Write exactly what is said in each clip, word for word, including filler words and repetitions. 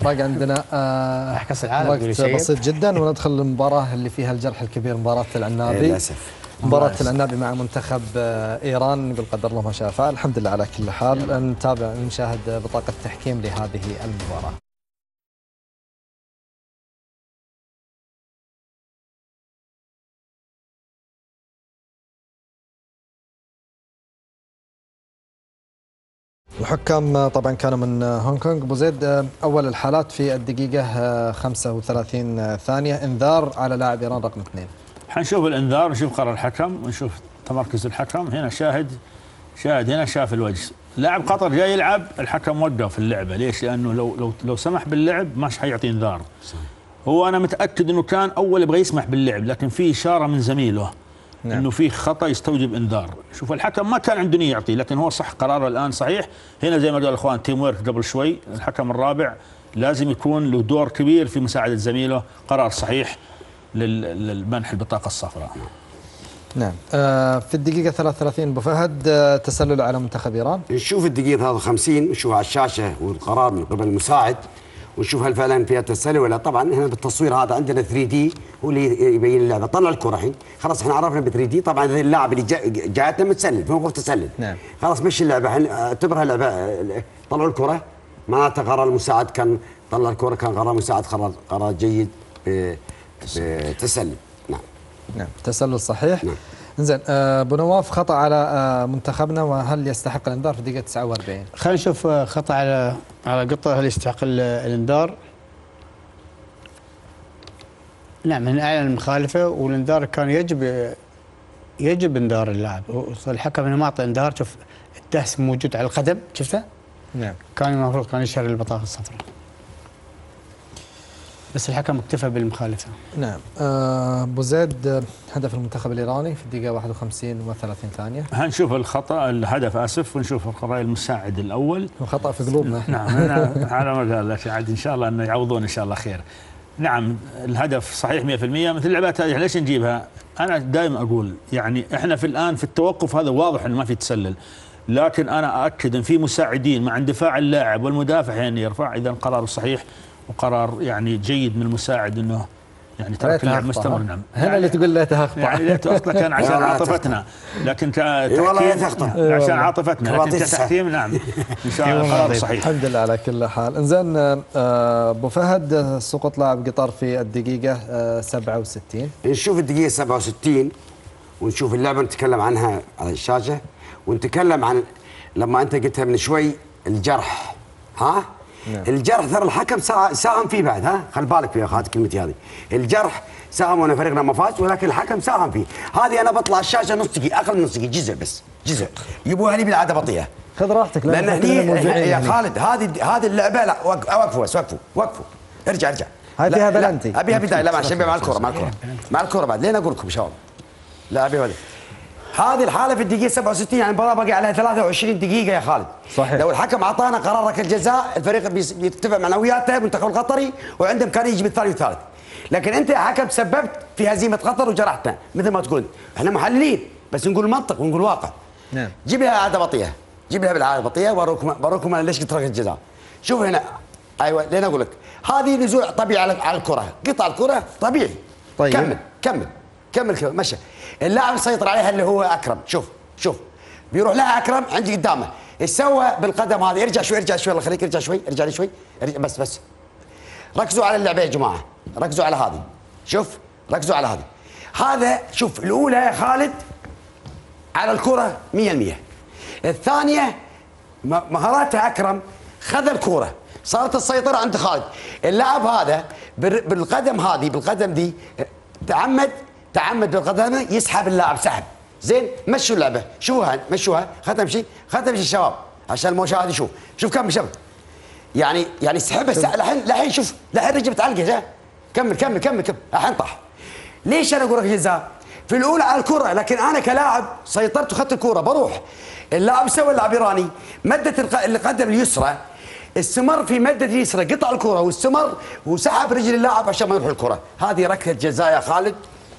باقي عندنا آه كاس العالم وقت بسيط جدا وندخل المباراه اللي فيها الجرح الكبير، مباراه العنابي. للاسف مباراه العنابي مع منتخب آه ايران، نقول قدر الله ما شاء فعل. الحمد لله على كل حال. نتابع نشاهد بطاقه التحكيم لهذه المباراه. الحكام طبعا كانوا من هونغ كونغ. ابو زيد، اول الحالات في الدقيقه خمسة وثلاثين ثانيه، انذار على لاعب ايران رقم اثنين. حنشوف الانذار، نشوف قرار الحكم ونشوف تمركز الحكم. هنا شاهد شاهد هنا شاف الوجه، لاعب قطر جاي يلعب، الحكم وقف اللعبه. ليش؟ لانه لو لو لو سمح باللعب مش حيعطي انذار. هو انا متاكد انه كان اول يبغى يسمح باللعب، لكن في اشاره من زميله نعم. انه في خطا يستوجب انذار. شوف الحكم ما كان عنده نيه يعطيه، لكن هو صح قراره الان صحيح. هنا زي ما قال الاخوان تيم ويرك قبل شوي، الحكم الرابع لازم يكون له دور كبير في مساعده زميله. قرار صحيح للمنح البطاقه الصفراء. نعم. آه في الدقيقة ثلاثة وثلاثين ابو فهد، آه تسلل على منتخب ايران. نشوف الدقيقة ثلاثة وخمسين نشوف على الشاشة والقرار من قبل المساعد، ونشوف هل فعلا فيها تسلل ولا. طبعا هنا بالتصوير هذا عندنا ثري دي هو اللي يبين اللعبة. طلع الكرة الحين خلاص احنا عرفنا ب ثري دي. طبعا اللاعب اللي جاءتنا متسلل في موقف تسلل. نعم. خلاص مشي اللعبة الحين اعتبرها لعبة. طلعوا الكرة معناته قرار المساعد كان طلع الكرة، كان قرار المساعد قرار قرار جيد بتسلل. نعم. نعم تسلل صحيح. نعم. زين، ابو نواف، خطا على آه منتخبنا وهل يستحق الانذار في الدقيقه تسعة وأربعين؟ خلينا نشوف خطا على على قطه، هل يستحق الانذار؟ نعم، من اعلن المخالفه والانذار كان يجب يجب انذار اللاعب. الحكم ما اعطى انذار. شوف الدهس موجود على القدم، شفته؟ نعم. كان المفروض كان يشهر البطاقه الصفراء، بس الحكم اكتفى بالمخالفه. نعم. ابو زيد، هدف المنتخب الايراني في الدقيقه واحد وخمسين وثلاثين ثانيه. هنشوف الخطا الهدف اسف، ونشوف القرار المساعد الاول. وخطا في قلوبنا. نعم هنا على ما قال لك عاد ان شاء الله انه يعوضون ان شاء الله خير. نعم الهدف صحيح مئة بالمئة. مثل اللعبات هذه ليش نجيبها؟ انا دائما اقول يعني احنا في الان في التوقف هذا واضح انه ما في تسلل، لكن انا اؤكد ان في مساعدين مع اندفاع اللاعب والمدافع يعني يرفع. اذا قرار صحيح وقرار يعني جيد من المساعد انه يعني ترك اللعب مستمر. نعم هنا يعني اللي تقول ليته اخطا، يعني ليته اخطا كان عشان عاطفتنا، لكن تحكيم عشان عاطفتنا، لكن كتحكيم نعم ان شاء الله قرار صحيح. الحمد لله على كل حال. انزين ابو فهد، سقوط لاعب قطر في الدقيقه سبعة وستين. نشوف الدقيقه سبعة وستين ونشوف اللعبه نتكلم عنها على الشاشه، ونتكلم عن لما انت قلتها من شوي الجرح. ها نعم. الجرح ترى الحكم ساهم فيه بعد. ها خل بالك فيها هذه كلمتي هذه. الجرح ساهم وانا فريقنا ما فاز، ولكن الحكم ساهم فيه. هذه انا بطلع الشاشه نص دقيقه، اقل من نص دقيقه، جزء بس جزء. يبوها لي بالعاده بطيئه. خذ راحتك لان هني يا خالد هذه هذه اللعبه. لا وقفوا بس وقفوا وقفوا ارجع ارجع. هاي فيها بلنتي. ابيها بدايه. لا مع الشباب مع الكره مع الكره مع الكره بعد لين اقول لكم ان شاء الله. لا ابيها بداية. هذه الحاله في الدقيقه سبعة وستين، يعني المباراه باقي عليها ثلاثة وعشرين دقيقه يا خالد. صحيح. لو الحكم اعطانا قرار ركله جزاء الفريق بيتفق معنوياته المنتخب القطري وعنده امكانيه يجيب الثاني والثالث. لكن انت يا حكم سببت في هزيمه قطر وجرحتنا مثل ما تقول. احنا محللين بس نقول منطق ونقول واقع. نعم. جيب لها عاده بطيئه، جيب لها بالعاده بطيئه واروكم واروكم انا ليش قلت ركله جزاء. شوف هنا ايوه لين اقول لك هذه نزوع طبيعي على على الكره، قطع الكره طبيعي. طيب كمل كمل كمل كمل مشى. اللاعب سيطر عليها اللي هو اكرم. شوف شوف بيروح لها اكرم عندي قدامه، ايش سوى بالقدم هذه؟ ارجع شوي ارجع شوي الله يخليك ارجع شوي ارجع لي شوي ارجع بس بس. ركزوا على اللعبه يا جماعه، ركزوا على هذه. شوف ركزوا على هذه. هذا شوف الاولى يا خالد على الكره مئة بالمئة. الثانيه مهاراتها اكرم، خذ الكره صارت السيطره عند خالد. اللاعب هذا بالقدم هذه بالقدم دي تعمد تعمد بالقدم يسحب اللاعب سحب. زين مشوا اللعبه شوفوها مشوها خلها تمشي خلها تمشي الشباب عشان المشاهد يشوف. شوف كم شباب يعني يعني سحبها الحين الحين شوف الحين رجع بتعلقه. كمل كمل كمل كمل الحين طاح. ليش انا اقول لك جزاء؟ في الاولى على الكره، لكن انا كلاعب سيطرت واخذت الكره بروح. اللاعب سوى اللاعب ايراني مدت القدم اليسرى، استمر في مدة اليسرى قطع الكره واستمر وسحب رجل اللاعب عشان ما يروح الكره. هذه ركله جزاء يا خالد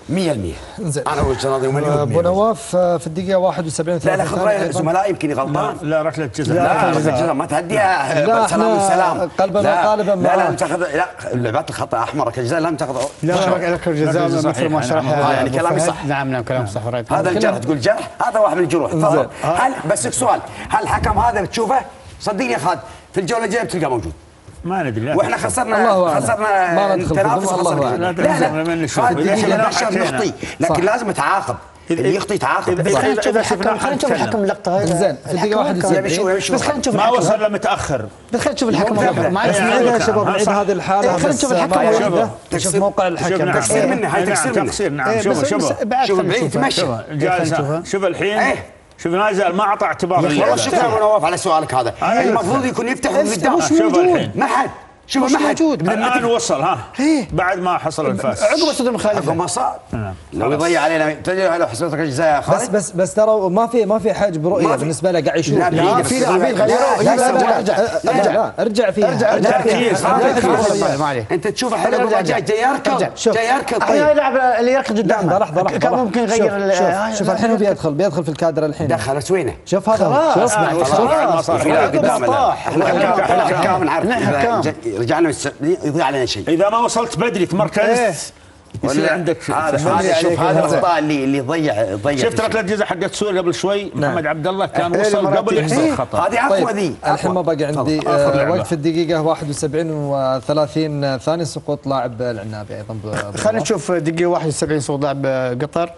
مية بالمية. انزين انا وجهه نظري مليون ابو بالمية. نواف في الدقيقه واحد وسبعين لا لا خذ راي الزملاء يمكن غلطان. لا ركله جزاء. لا ركله جزاء ما تهديها. لا سلام وسلام قلبا وقالبا. لا لا تاخذ لا لعبات الخطا احمر ركله جزاء لا تاخذ. لا ركله جزاء مثل ما شرحها يعني كلامي صح. نعم نعم كلام صح. هذا الجرح تقول جرح هذا واحد من الجروح. هل بس سؤال هل الحكم هذا بتشوفه صدقني يا خالد في الجوله الجايه بتلقاه موجود. ما ندري واحنا خسرنا خسرنا ما ندخل التنافس الله لا لا خالد يخطي لكن لازم يتعاقب. اللي يخطي يتعاقب. خلينا نشوف الحكم خلينا نشوف الحكم اللقطه هاي. زين في الدقيقه واحد وسبعين بس خلينا نشوف ما وصل له متاخر. بس خلينا نشوف الحكم معلش يا شباب نعيد هذه الحاله. خلينا نشوف الحكم نشوف موقع الحكم. تقصير منه هاي تقصير منه. تقصير نعم. شوف شوف شوف بعيد تمشي. شوف الحين شوف نازل ما اعطى اعتبار. والله شكرا ابو نواف على سؤالك هذا. المفروض يكون يفتح من قدام. شوف الحين ما حد شوف ما حد الان وصل ها بعد ما حصل الفاس عقب الصدمه المخالفه عقب ما صار لو يضيع علينا تدري لو حسبت لك الجزاء يا خالد. بس بس بس ترى ما في ما في حاجه برؤيه بالنسبه له قاعد يشوف. لا في لاعبين غيروا. ارجع ارجع ارجع فيها ارجع ارجع فيها ما عليه. انت تشوف الحين الرجع جاي جاي يركض جاي يركض. طيب يلعب اللي يركض قدامه لحظه لحظه كان ممكن يغير. شوف الحين هو بيدخل بيدخل في الكادر الحين. دخل وينه شوف هذا شوف خلاص في لاعب قدامه. احنا حكام نعرف رجعنا يضيع علينا شيء. اذا ما وصلت بدري تمركزت يصير عندك هذا شوف هذا الاخطاء اللي اللي ضيع ضيع. شفت ركله الجزاء حقت سوريا قبل شوي محمد عبد الله كان وصل قبل يحصل الخطا. هذه اقوى ذي. الحين ما باقي عندي وقت في الدقيقه واحد وسبعين وثلاثين ثانيه سقوط لاعب العنابي ايضا. خلينا نشوف دقيقه واحد وسبعين سقوط لاعب قطر.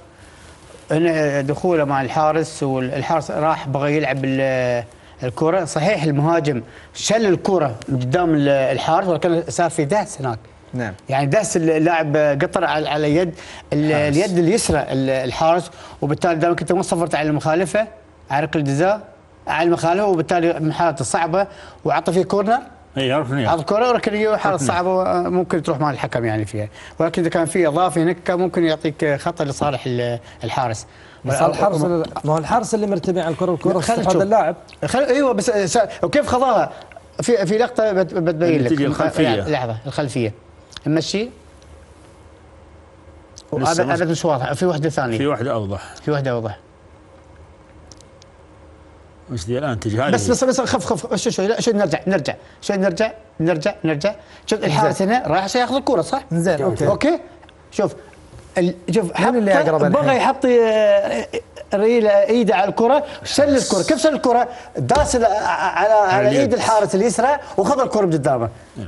هنا دخوله مع الحارس والحارس راح بغى يلعب الكره صحيح المهاجم شل الكره قدام الحارس ولكن صار في دهس هناك. نعم يعني دهس اللاعب قطر على يد اليد اليسرى الحارس وبالتالي دامك انت ما صفرت على المخالفه على ركله الجزاء على المخالفه وبالتالي من حالته صعبه وعطى فيه كورنر. اي عرفني عطى كوره وركنيه حاله صعبه ممكن تروح مع الحكم يعني فيها ولكن اذا كان في اضافه هناك كان ممكن يعطيك خطا لصالح الحارس. بس الحارس ما هو الحارس اللي مرتبع على الكره الكره هذا اللاعب. ايوه بس وكيف خضاها في في لقطه بتبين لك الخلفيه. لحظه الخلفيه نمشي ابد مش واضح. في واحده ثانيه في واحده اوضح في واحده اوضح مش دي الان تجي هذه. بس بس بس خف خف شوي شوي لا شوي نرجع نرجع شوي نرجع نرجع نرجع شوف الحارس هنا رايح عشان ياخذ الكره صح؟ زين اوكي اوكي شوف شوف من اللي اقرب بغى يحط ايده على الكره شل الكره كيف شل الكره؟ داس على على ايد الحارس اليسرى وخذ الكره قدامه.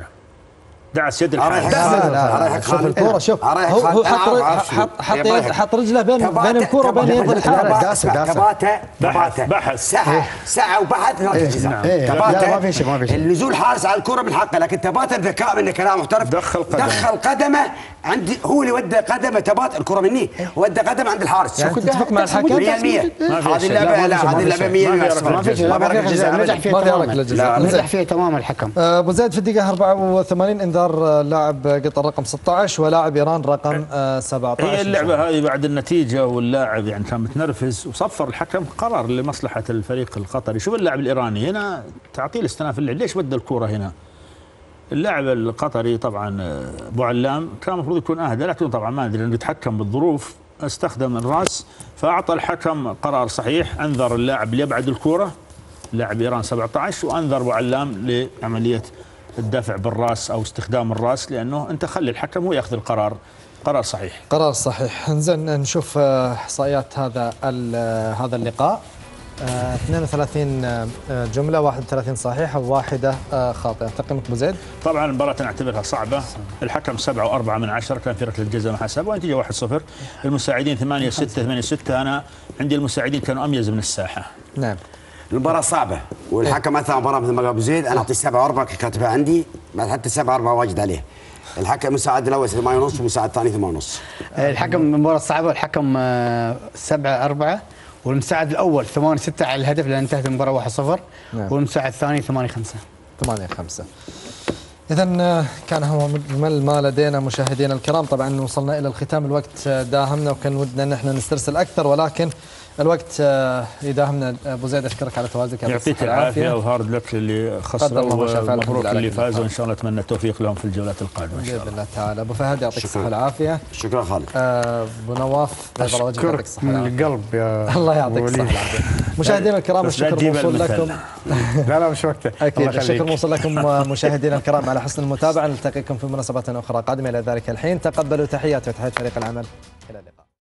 دعس يد الحارس. لا شوف الكوره شوف هو هو حط حط حط رجله بين بين الكوره وبين يد الحارس. تباته تباته بحث ساعه ساعه وبحث لا الجزاء. تباته ما في شيء ما في شيء. النزول حارس على الكوره من حقه لكن تباته ذكاء منه كلام محترف. دخل قدمه دخل قدمه عند هو اللي ودى قدمه تبات الكره مني ودى قدمه عند الحارس. يعني تتفق مع الحكم مية بالمية. هذه اللعبه لا هذه اللعبه مية بالمية ما في شيء ما في جزاء نجح فيها تماما نجح فيها تماما الحكم. ابو زيد في الدقيقه أربعة وثمانين انذار لاعب قطر رقم ستة عشر ولاعب ايران رقم سبعة عشر. هي اللعبه هذه بعد النتيجه واللاعب يعني كان متنرفز وصفر الحكم قرار لمصلحه الفريق القطري. شوف اللاعب الايراني هنا تعطيه الاستئناف اللعب ليش بدل الكوره هنا؟ اللاعب القطري طبعا ابو علام كان المفروض يكون اهدى لكن طبعا ما ادري انه يتحكم بالظروف استخدم الراس فاعطى الحكم قرار صحيح انذر اللاعب اللي يبعد الكوره لاعب ايران سبعة عشر وانذر ابو علام لعمليه الدفع بالراس او استخدام الراس لانه انت خلي الحكم هو ياخذ القرار. قرار صحيح. قرار صحيح. انزين نشوف احصائيات هذا هذا اللقاء. اثنين وثلاثين جمله واحد وثلاثين صحيحه وواحده خاطئه. تقييمك ابو زيد؟ طبعا المباراه نعتبرها صعبه. الحكم سبعة وأربعة من عشرة كان في ركله الجزاء ما حسب والنتيجه واحد صفر. المساعدين ثمانية ستة ثمانية ستة انا عندي المساعدين كانوا اميز من الساحه. نعم. المباراة صعبة والحكم أثناء المباراة مثل ما قال أبو زيد أنا أعطيه سبعة وأربعة كاتبها عندي حتى سبعة أربعة واجد عليه. الحكم المساعد الأول ثمانية ونص والمساعد الثاني ثمانية ونص. الحكم المباراة صعبة الحكم سبعة أربعة والمساعد الأول ثمانية ستة على الهدف لأن انتهت المباراة واحد صفر. نعم. والمساعد الثاني ثمانية خمسة. ثمانية خمسة. إذا كان هو مجمل ما لدينا مشاهدينا الكرام. طبعا وصلنا إلى الختام الوقت داهمنا وكان ودنا أن احنا نسترسل أكثر ولكن الوقت آه، يداهمنا. ابو زيد اشكرك على تواجدك، يعطيك العافيه وهارد لك اللي خسروا ومبروك اللي فازوا، وان شاء الله اتمنى التوفيق لهم في الجولات القادمه ان شاء الله باذن الله تعالى. ابو فهد يعطيك الصحه والعافيه. شكرا خالد. آه، ابو نواف اشكرك من القلب يا الله يعطيك الصحه والعافيه. مشاهدينا الكرام الشكر موصول لكم. لا لا مش وقته. اكيد الشكر موصول لكم مشاهدينا الكرام على حسن المتابعه. نلتقيكم في مناسبات اخرى قادمه. الى ذلك الحين تقبلوا تحياتي وتحيات فريق العمل. الى اللقاء.